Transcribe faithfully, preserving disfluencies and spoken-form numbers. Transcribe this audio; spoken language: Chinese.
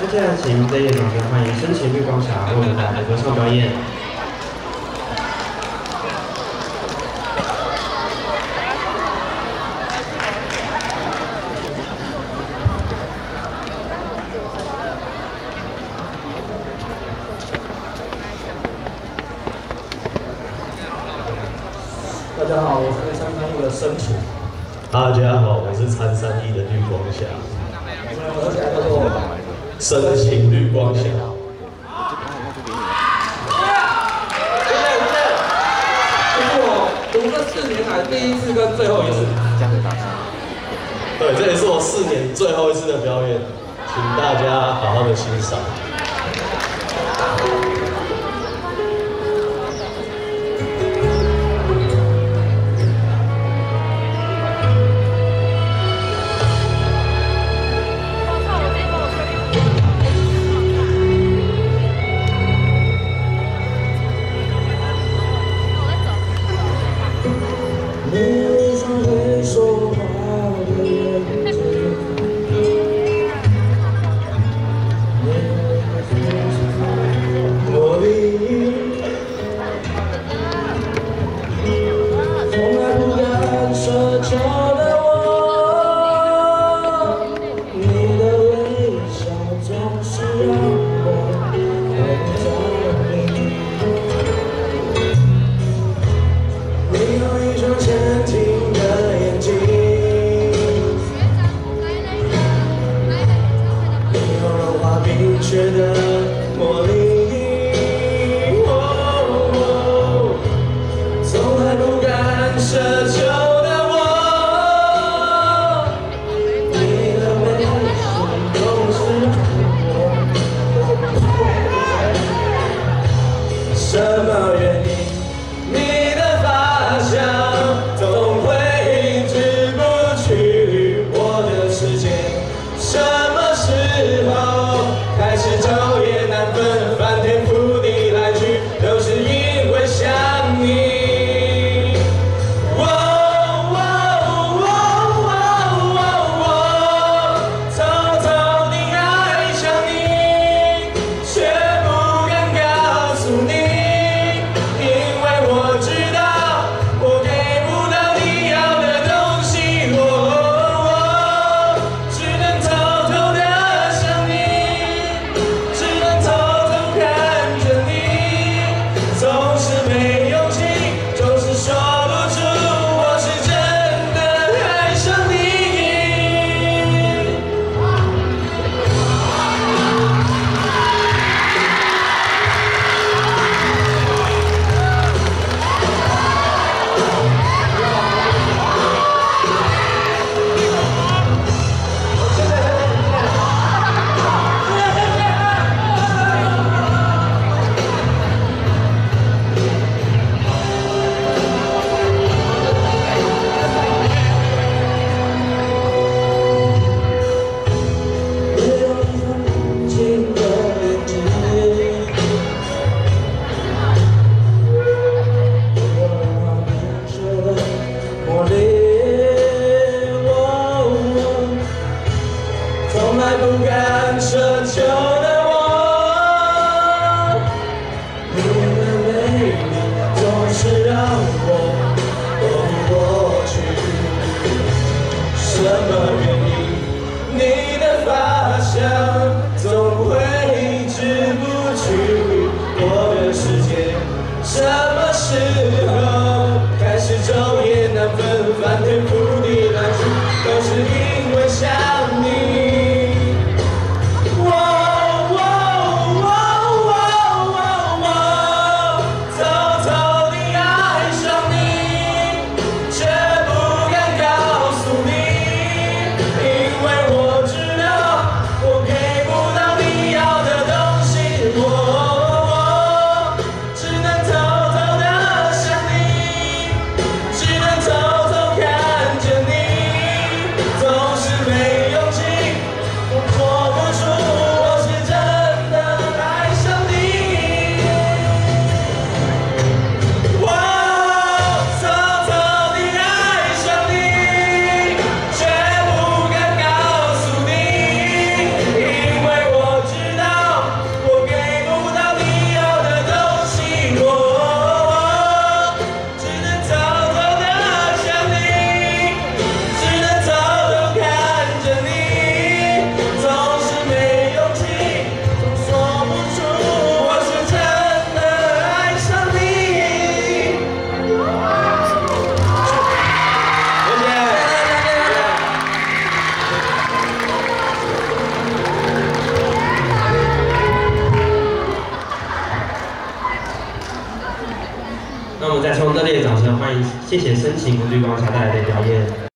接下来请热烈掌声欢迎深情绿光侠为我们带来的歌唱表演。 大家好，我是三三一的深情。 大家好，我是参三一的绿光侠。 我合起来叫做深情绿光侠。 这是我读这四年来第一次跟最后一次。 对，这也是我四年最后一次的表演，请大家好好的欣赏。 什么时候开始昼夜难分？ 欢迎谢谢深情绿光侠带来的表演。